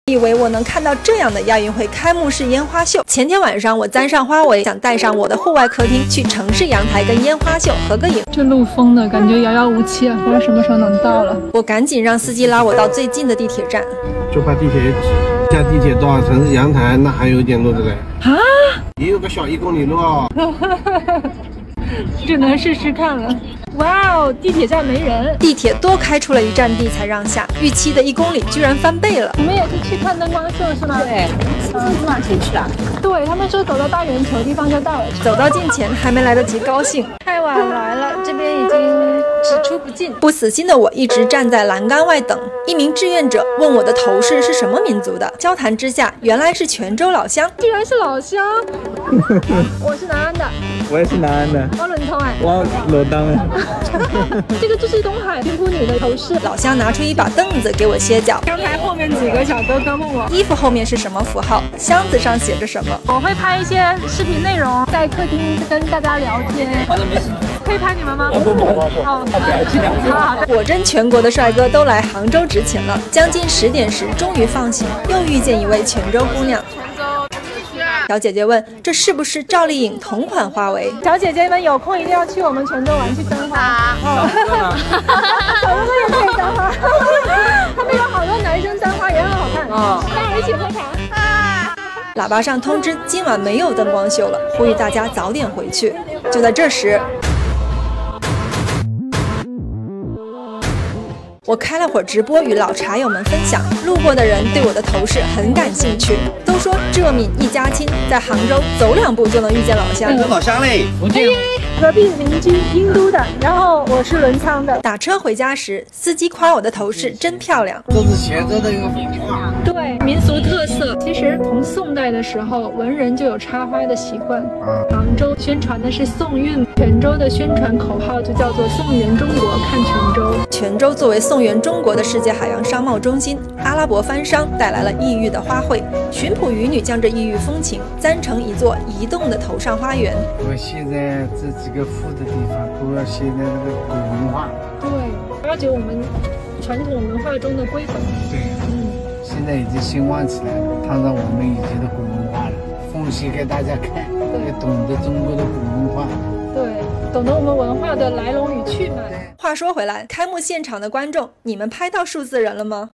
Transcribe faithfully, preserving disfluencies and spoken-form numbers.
以为我能看到这样的亚运会开幕式烟花秀。前天晚上我簪上花围，想带上我的户外客厅去城市阳台跟烟花秀合个影。 这路封的感觉遥遥无期啊，不知道什么时候能到了。 我赶紧让司机拉我到最近的地铁站。 就怕地铁下地铁到城市阳台，那还有一点路的嘞。 啊， 也有个小一公里路哦。 只能试试看了。哇哦，地铁站没人， 地铁多开出了一站地才让下，预期的一公里居然翻倍了。 你们也是去看灯光秀是吗？ 对，是多少钱去了？ 对他们说走到大圆球地方就到了。 走到近前还没来得及高兴，太晚来了，这边已经只出不进。不死心的我一直站在栏杆外等。一名志愿者问我的头饰是什么民族的，交谈之下原来是泉州老乡。 居然是老乡。我是南安的。 我也是南安的。 我伦通哎。 我罗当的。 这个就是东海平埔女的头饰。 老乡拿出一把凳子给我歇脚。 刚才后面几个小哥哥问我衣服后面是什么符号，箱子上写着什么。 我会拍一些视频内容，在客厅跟大家聊天。可以拍你们吗？ 不不不， 好，好的。 果真全国的帅哥都来杭州执勤了。将近十点时，终于放行，又遇见一位泉州姑娘。小姐姐问：“这是不是赵丽颖同款花围？” 小姐姐们有空一定要去我们泉州玩，去灯花。哦，小哥哥也可以簪花，他们有好多男生簪花也很好看。哦，大家一起喝茶。 喇叭上通知今晚没有灯光秀了，呼吁大家早点回去。就在这时，我开了会儿直播，与老茶友们分享。路过的人对我的头饰很感兴趣，都说浙闽一家亲，在杭州走两步就能遇见老乡。 有老乡嘞，福建。 隔壁邻居英都的，然后我是伦昌的。 打车回家时，司机夸我的头饰真漂亮。 这是泉州的一个文化， 对，民俗特色。其实从宋代的时候，文人就有插花的习惯。杭州宣传的是宋韵，泉州的宣传口号就叫做“宋元中国，看泉州”。 泉州作为宋元中国的世界海洋商贸中心，阿拉伯帆商带来了异域的花卉，巡捕渔女将这异域风情簪成一座移动的头上花园。 我现在这几个富的地方都要现在那个古文化， 对，挖掘我们传统文化中的瑰宝。 对，嗯，现在已经兴旺起来了，看到我们以前的古文化了，奉献给大家看，也懂得中国的古文化。 对，懂得我们文化的来龙与去脉。 话说回来，开幕现场的观众，你们拍到数字人了吗？